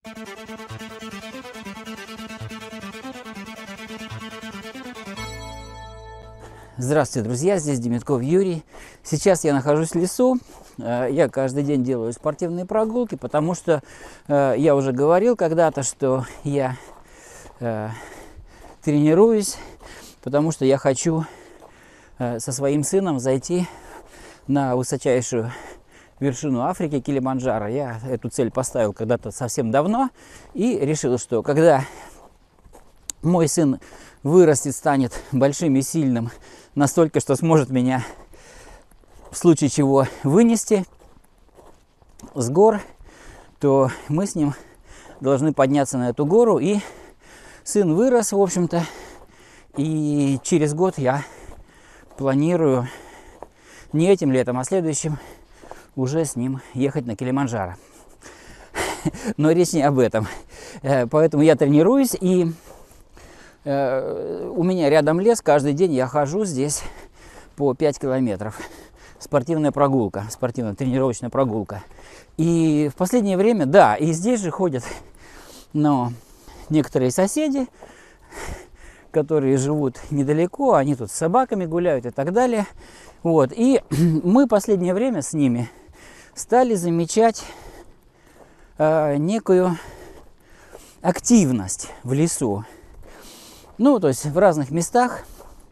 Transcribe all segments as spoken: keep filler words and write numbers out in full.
Здравствуйте, друзья! Здесь Демитков Юрий. Сейчас я нахожусь в лесу. Я каждый день делаю спортивные прогулки, потому что я уже говорил когда-то, что я тренируюсь, потому что я хочу со своим сыном зайти на высочайшую вершину Африки, Килиманджаро. Я эту цель поставил когда-то совсем давно и решил, что когда мой сын вырастет, станет большим и сильным, настолько, что сможет меня в случае чего вынести с гор, то мы с ним должны подняться на эту гору. И сын вырос, в общем-то, и через год я планирую не этим летом, а следующим уже с ним ехать на Килиманджаро. Но речь не об этом. Поэтому я тренируюсь, и у меня рядом лес, каждый день я хожу здесь по пять километров. Спортивная прогулка, спортивно-тренировочная прогулка. И в последнее время, да, и здесь же ходят, но некоторые соседи, которые живут недалеко, они тут с собаками гуляют и так далее. Вот. И мы в последнее время с ними стали замечать э, некую активность в лесу. Ну, то есть в разных местах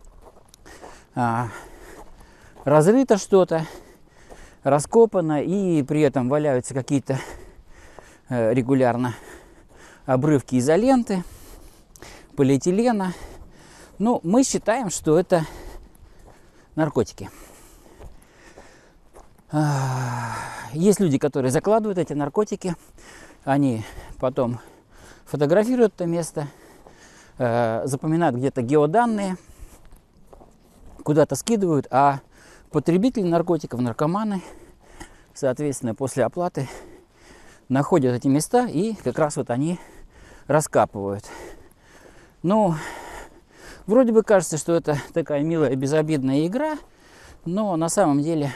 а, разрыто что-то, раскопано, и при этом валяются какие-то а, регулярно обрывки изоленты, полиэтилена. Ну, мы считаем, что это наркотики. А, есть люди, которые закладывают эти наркотики, они потом фотографируют это место, запоминают где-то геоданные, куда-то скидывают, а потребители наркотиков, наркоманы, соответственно, после оплаты находят эти места и как раз вот они раскапывают. Ну, вроде бы кажется, что это такая милая, безобидная игра, но на самом деле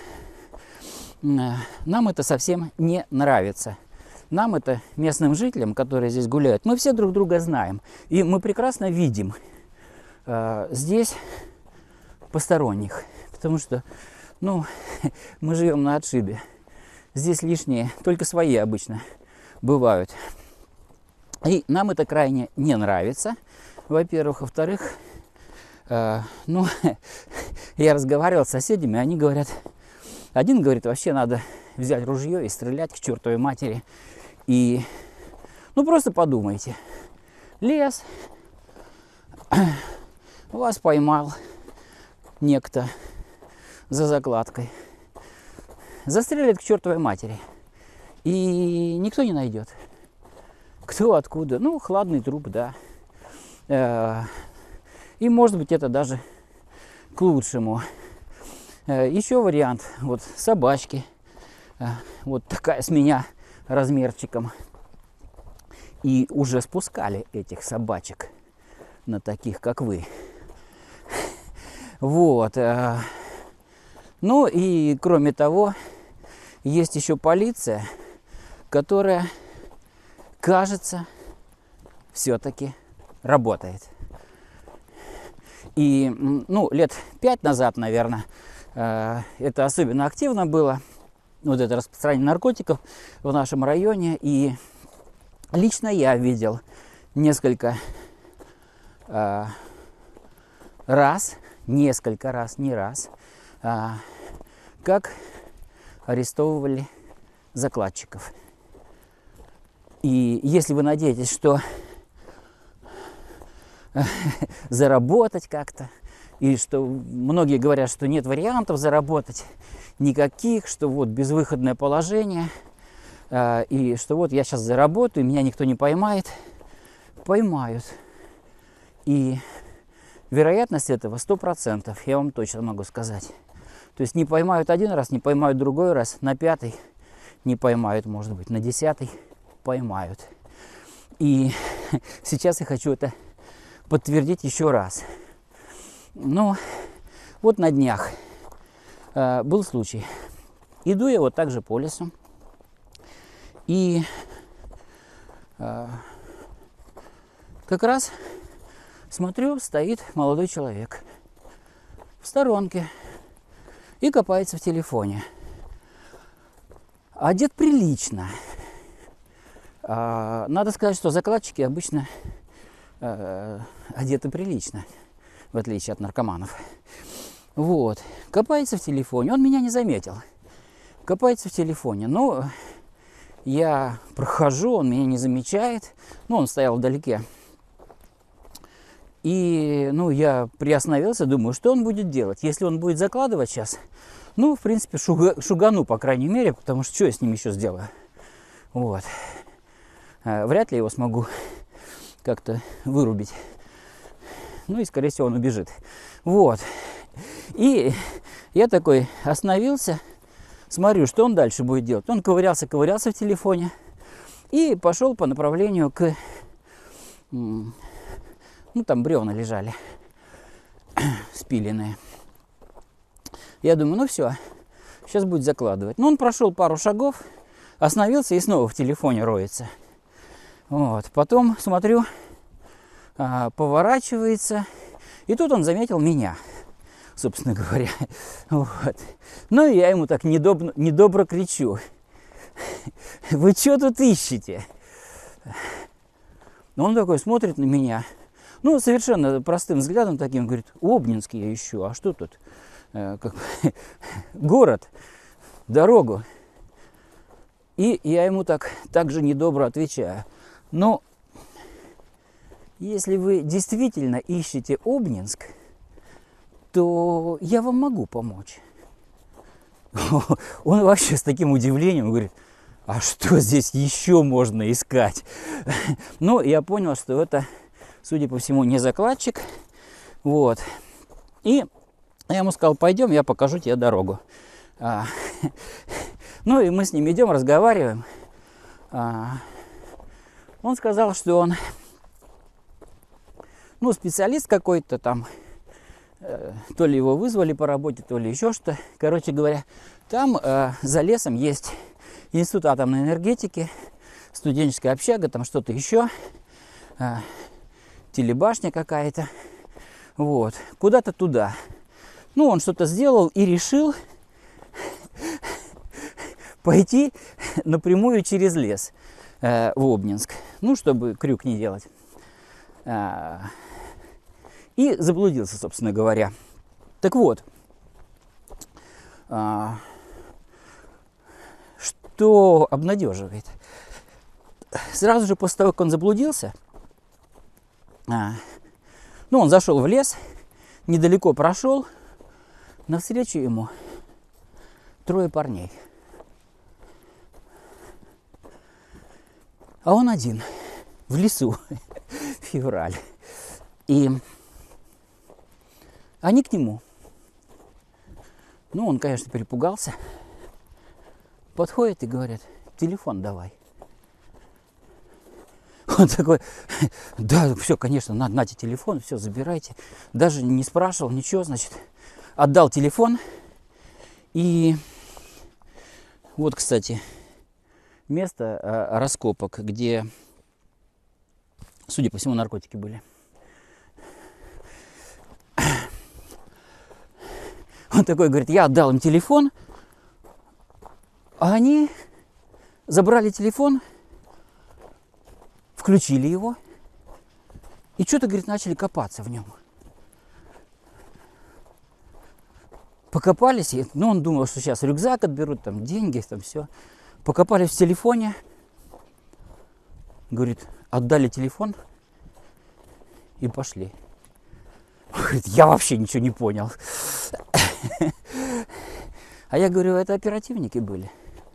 нам это совсем не нравится. Нам, это местным жителям, которые здесь гуляют, мы все друг друга знаем. И мы прекрасно видим э, здесь посторонних. Потому что, ну, мы живем на отшибе. Здесь лишние, только свои обычно бывают. И нам это крайне не нравится, во-первых. Во-вторых, э, ну, я разговаривал с соседями, они говорят, один говорит, вообще надо взять ружье и стрелять к чертовой матери. И, ну, просто подумайте, лес, вас поймал некто за закладкой, застрелит к чертовой матери, и никто не найдет. Кто, откуда? Ну, хладный труп, да. И, может быть, это даже к лучшему. Еще вариант, вот собачки, вот такая с меня размерчиком, и уже спускали этих собачек на таких, как вы. Вот. Ну и кроме того, есть еще полиция, которая, кажется, все-таки работает. И, ну, лет пять назад, наверное, это особенно активно было. Вот это распространение наркотиков в нашем районе. И лично я видел несколько э, раз, несколько раз, не раз, э, как арестовывали закладчиков. И если вы надеетесь, что заработать как-то, и что многие говорят, что нет вариантов заработать никаких, что вот безвыходное положение, э, и что вот я сейчас заработаю, меня никто не поймает. Поймают. И вероятность этого сто процентов, я вам точно могу сказать. То есть не поймают один раз, не поймают другой раз, на пятый не поймают, может быть, на десятый поймают. И сейчас я хочу это подтвердить еще раз. Ну, вот на днях э, был случай. Иду я вот так же по лесу, и как раз смотрю, стоит молодой человек в сторонке и копается в телефоне. Одет прилично. Надо сказать, что закладчики обычно одеты прилично, в отличие от наркоманов. Вот. Копается в телефоне. Он меня не заметил. Копается в телефоне. Но я прохожу, он меня не замечает. Ну, он стоял вдалеке. И, ну, я приостановился, думаю, что он будет делать. Если он будет закладывать сейчас, ну, в принципе, шуга, шугану, по крайней мере, потому что что я с ним еще сделаю? Вот. Вряд ли его смогу как-то вырубить. Ну, и, скорее всего, он убежит. Вот. И я такой остановился, смотрю, что он дальше будет делать. Он ковырялся, ковырялся в телефоне и пошел по направлению к... Ну, там бревна лежали, спиленные. Я думаю, ну все, сейчас будет закладывать. Ну, он прошел пару шагов, остановился и снова в телефоне роется. Вот. Потом смотрю, а, поворачивается, и тут он заметил меня, собственно говоря. Вот. Ну, и я ему так недобро, недобро кричу. Вы что тут ищете? Он такой смотрит на меня. Ну, совершенно простым взглядом таким, говорит, Обнинск я ищу, а что тут? Э, как, город, дорогу. И я ему так, так же недобро отвечаю. Но если вы действительно ищете Обнинск, то я вам могу помочь. Он вообще с таким удивлением говорит, а что здесь еще можно искать? Ну, я понял, что это... Судя по всему, не закладчик. Вот. И я ему сказал, пойдем, я покажу тебе дорогу. А, ну и мы с ним идем, разговариваем. А, он сказал, что он, ну, специалист какой-то там. Э, то ли его вызвали по работе, то ли еще что. Короче говоря, там э, за лесом есть институт атомной энергетики, студенческая общага, там что-то еще. Э, телебашня какая-то, вот, куда-то туда. Ну, он что-то сделал и решил пойти напрямую через лес э, в Обнинск, ну, чтобы крюк не делать. Э, и заблудился, собственно говоря. Так вот, э, что обнадеживает? Сразу же после того, как он заблудился, А, ну, он зашел в лес, недалеко прошел, навстречу ему трое парней. А он один, в лесу, февраль. И они к нему. Ну, он, конечно, перепугался. Подходят и говорят, телефон давай. Он такой, да, все, конечно, на, нате телефон, все, забирайте. Даже не спрашивал, ничего, значит, отдал телефон. И вот, кстати, место э, раскопок, где, судя по всему, наркотики были. Он такой говорит, я отдал им телефон, а они забрали телефон, включили его и что-то, говорит, начали копаться в нем. Покопались, и, ну, он думал, что сейчас рюкзак отберут, там деньги, там все. Покопались в телефоне, говорит, отдали телефон и пошли. Он говорит, я вообще ничего не понял. А я говорю, это оперативники были.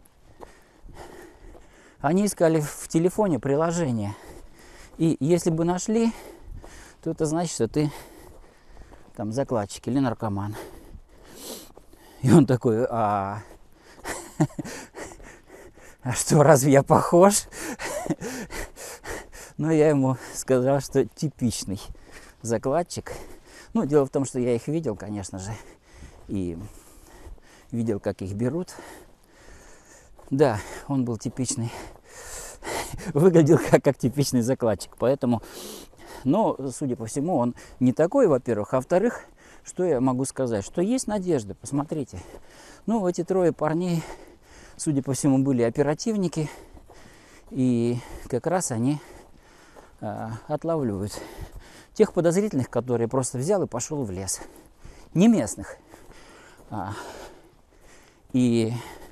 Они искали в телефоне приложение. И если бы нашли, то это значит, что ты там закладчик или наркоман. И он такой, а, а что, разве я похож? Но я ему сказал, что типичный закладчик. Ну, дело в том, что я их видел, конечно же, и видел, как их берут. Да, он был типичный выглядел как, как типичный закладчик. Поэтому, но, судя по всему, он не такой, во-первых. А во-вторых, что я могу сказать? Что есть надежда, посмотрите. Ну, эти трое парней, судя по всему, были оперативники. И как раз они э, отлавливают тех подозрительных, которые просто взял и пошел в лес. Не местных. А, и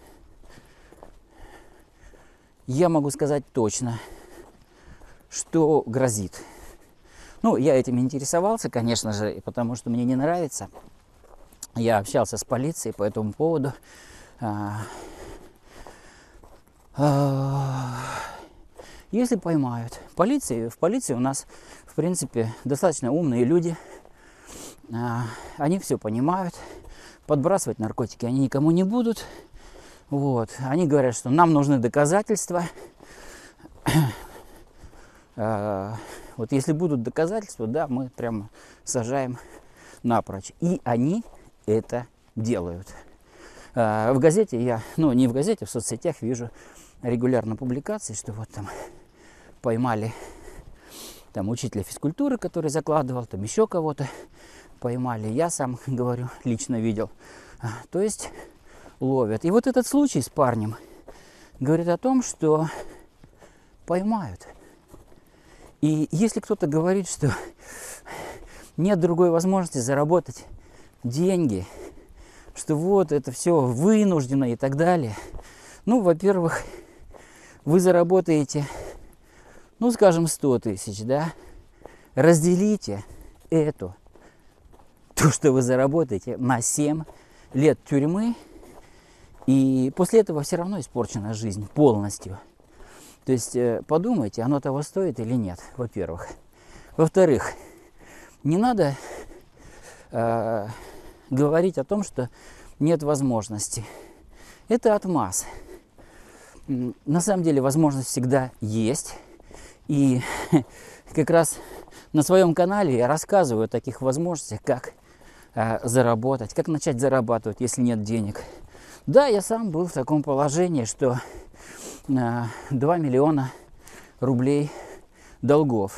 я могу сказать точно, что грозит. Ну, я этим интересовался, конечно же, потому что мне не нравится. Я общался с полицией по этому поводу. А, а, если поймают. Полиции, в полиции у нас, в принципе, достаточно умные люди. А, они все понимают. Подбрасывать наркотики они никому не будут. Вот. Они говорят, что нам нужны доказательства. а, вот если будут доказательства, да, мы прямо сажаем напрочь. И они это делают. А, в газете я, ну не в газете, в соцсетях вижу регулярно публикации, что вот там поймали там учителя физкультуры, который закладывал, там еще кого-то поймали. Я сам, говорю, лично видел. А, то есть ловят. И вот этот случай с парнем говорит о том, что поймают. И если кто-то говорит, что нет другой возможности заработать деньги, что вот это все вынуждено и так далее, ну, во-первых, вы заработаете, ну, скажем, сто тысяч, да, разделите эту, то, что вы заработаете, на семь лет тюрьмы, и после этого все равно испорчена жизнь полностью. То есть подумайте, оно того стоит или нет, во-первых. Во-вторых, не надо э, говорить о том, что нет возможности. Это отмаз. На самом деле возможность всегда есть. И как раз на своем канале я рассказываю о таких возможностях, как э, заработать, как начать зарабатывать, если нет денег. Да, я сам был в таком положении, что э, два миллиона рублей долгов.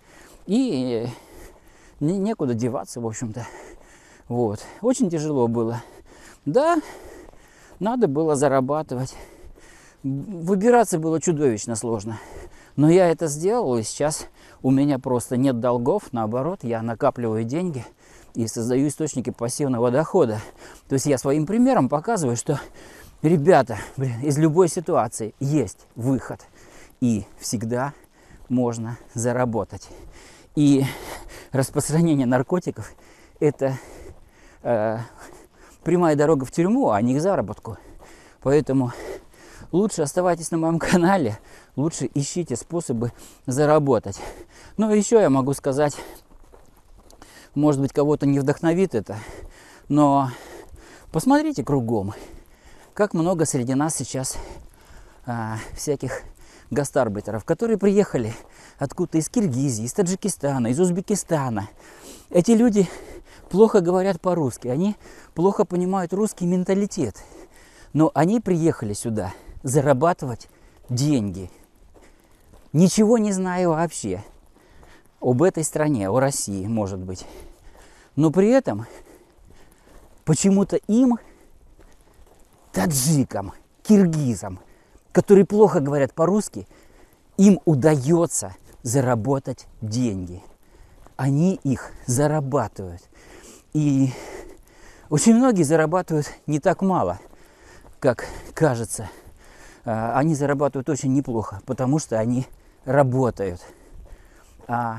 И не, некуда деваться, в общем-то. Вот. Очень тяжело было. Да, надо было зарабатывать. Выбираться было чудовищно сложно. Но я это сделал, и сейчас у меня просто нет долгов. Наоборот, я накапливаю деньги и создаю источники пассивного дохода. То есть я своим примером показываю, что, ребята, блин, из любой ситуации есть выход. И всегда можно заработать. И распространение наркотиков – это э, прямая дорога в тюрьму, а не к заработку. Поэтому лучше оставайтесь на моем канале, лучше ищите способы заработать. Ну, еще я могу сказать, может быть, кого-то не вдохновит это, но посмотрите кругом, как много среди нас сейчас а, всяких гастарбайтеров, которые приехали откуда-то из Киргизии, из Таджикистана, из Узбекистана. Эти люди плохо говорят по-русски, они плохо понимают русский менталитет, но они приехали сюда зарабатывать деньги. Ничего не знаю вообще об этой стране, о России, может быть. Но при этом почему-то им, таджикам, киргизам, которые плохо говорят по-русски, им удается заработать деньги. Они их зарабатывают. И очень многие зарабатывают не так мало, как кажется. Они зарабатывают очень неплохо, потому что они работают. А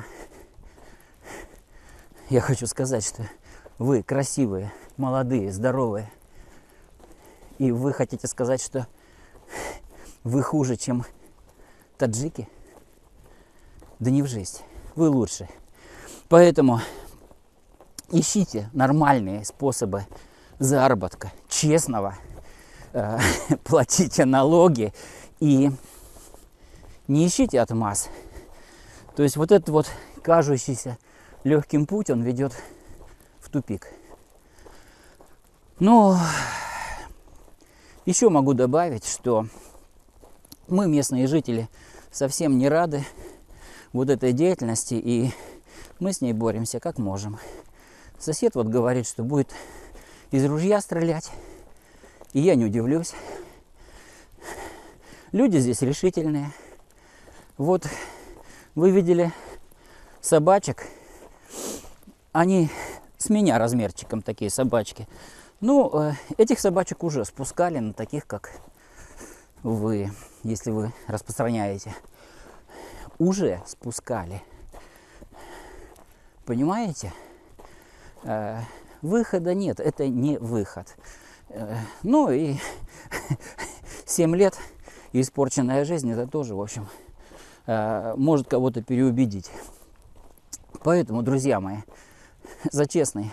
я хочу сказать, что вы красивые, молодые, здоровые. И вы хотите сказать, что вы хуже, чем таджики? Да не в жизнь. Вы лучше. Поэтому ищите нормальные способы заработка, честного. Э, платите налоги и не ищите отмаз. То есть вот этот вот кажущийся легким путь, он ведет в тупик. Но еще могу добавить, что мы, местные жители, совсем не рады вот этой деятельности, и мы с ней боремся как можем. Сосед вот говорит, что будет из ружья стрелять, и я не удивлюсь. Люди здесь решительные. Вот вы видели собачек, они с меня размерчиком, такие собачки. Ну, этих собачек уже спускали на таких, как вы, если вы распространяете. Уже спускали. Понимаете? Выхода нет, это не выход. Ну и семь лет и испорченная жизнь, это тоже, в общем, может кого-то переубедить. Поэтому, друзья мои, за честный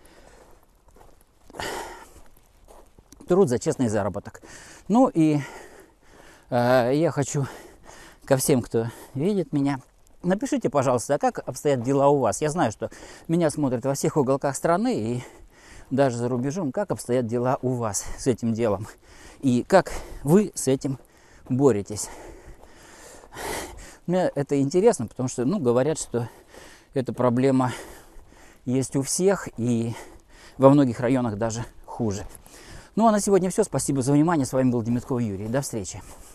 труд, за честный заработок. Ну и э, я хочу ко всем, кто видит меня, напишите, пожалуйста, а как обстоят дела у вас? Я знаю, что меня смотрят во всех уголках страны и даже за рубежом. Как обстоят дела у вас с этим делом? И как вы с этим боретесь? Мне это интересно, потому что, ну, говорят, что эта проблема есть у всех и во многих районах даже хуже. Ну а на сегодня все. Спасибо за внимание. С вами был Демитков Юрий. До встречи.